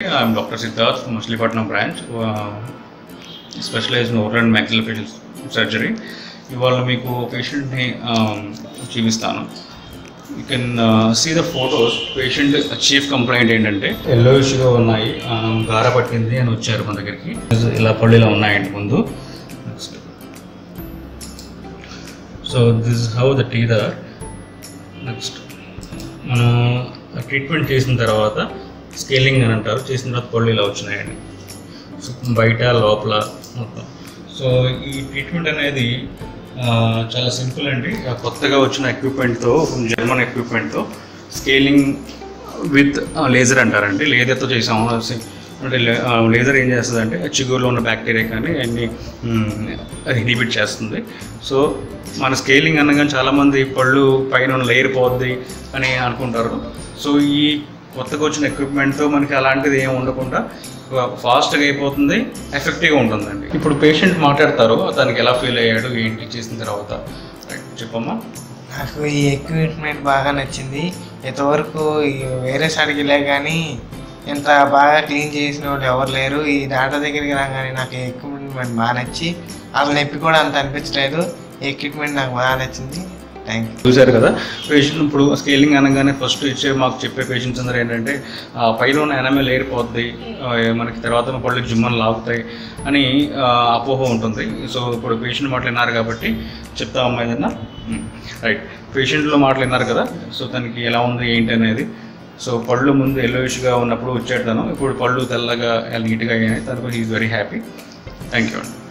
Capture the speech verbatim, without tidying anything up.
I'm Doctor Siddharth from Machilipatnam branch, uh, specialized in oral and maxillofacial surgery. ఇవాళ మీకు పేషెంట్ని చూపిస్తాను. You can see the photos. Patient chief complaint ఏంటంటే ఎల్లోయిష్గా ఉన్నాయి, గార పట్టింది అని వచ్చారు మన దగ్గరికి. ఇలా పళ్ళు ఇలా ఉన్నాయండి ముందు. So this is how the teeth are. Next మనం ట్రీట్మెంట్ చేసిన తర్వాత స్కేలింగ్ అని అంటారు. చేసిన తర్వాత పళ్ళు ఇలా వచ్చినాయండి, బయట లోపల మొత్తం. సో ఈ ట్రీట్మెంట్ అనేది చాలా సింపుల్ అండి. కొత్తగా వచ్చిన ఎక్విప్మెంట్తో, జర్మన్ ఎక్విప్మెంట్తో స్కేలింగ్ విత్ లేజర్ అంటారండి. లేజర్తో చేసాము. అంటే లేజర్ ఏం చేస్తుందంటే చిగురులో ఉన్న బ్యాక్టీరియా కానీ అన్ని అది ఇన్హిబిట్ చేస్తుంది. సో మన స్కేలింగ్ అనగానే చాలామంది పళ్ళు పైన లేయర్ పోద్ది అని అనుకుంటారు. సో ఈ కొత్తగా వచ్చిన ఎక్విప్మెంట్తో మనకి అలాంటిది ఏమి ఉండకుండా ఫాస్ట్గా అయిపోతుంది, ఎఫెక్టివ్గా ఉంటుందండి. ఇప్పుడు పేషెంట్ మాట్లాడతారు, తనకి ఎలా ఫీల్ అయ్యాడు ఏంటి చేసిన తర్వాత. చెప్పమ్మా. నాకు ఈ ఎక్విప్మెంట్ బాగా నచ్చింది. ఇంతవరకు వేరే సాడికి లే కానీ ఇంత బాగా క్లీన్ చేసిన వాళ్ళు ఎవరు లేరు. ఈ డాక్టర్ దగ్గరికి రాగానే నాకు ఈ ఎక్విప్మెంట్ బాగా నచ్చి అసలు నొప్పి కూడా అంత అనిపించలేదు. ఈ ఎక్విప్మెంట్ నాకు బాగా నచ్చింది. Thank you. చూశారు కదా పేషెంట్. ఇప్పుడు స్కేలింగ్ అనగానే ఫస్ట్ ఇచ్చే మాకు చెప్పే పేషెంట్స్ అందరూ ఏంటంటే పైన ఉన్న ఎనమెల్ ఏరిపోద్ది, మనకి తర్వాత పళ్ళు జుమ్మలు లాగుతాయి అని అపోహ ఉంటుంది. సో ఇప్పుడు పేషెంట్ మాటలు విన్నారు కాబట్టి చెప్తామమ్మా ఏదన్నా. రైట్, పేషెంట్లో మాటలు విన్నారు కదా. సో తనకి ఎలా ఉంది ఏంటి అనేది. సో పళ్ళు ముందు ఎల్లోయిష్గా ఉన్నప్పుడు వచ్చేటను, ఇప్పుడు పళ్ళు తెల్లగా నీట్గా అయ్యాయి. తనకు is very happy. Thank you అండి.